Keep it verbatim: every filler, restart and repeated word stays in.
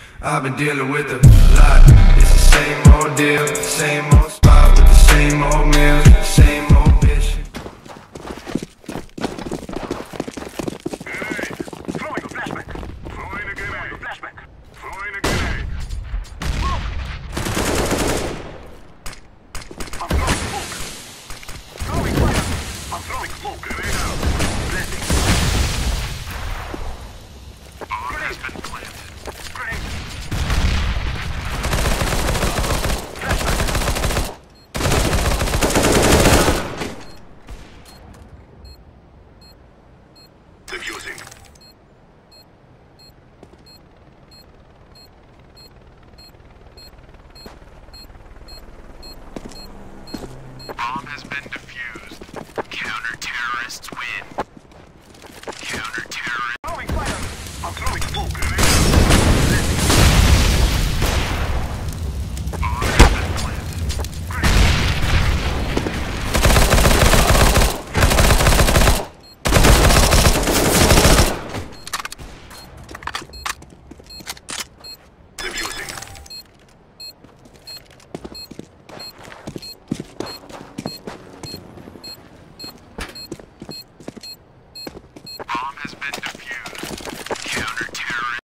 I've been dealing with a lot. It's the same old deal, the same old spot with the same old meals, the same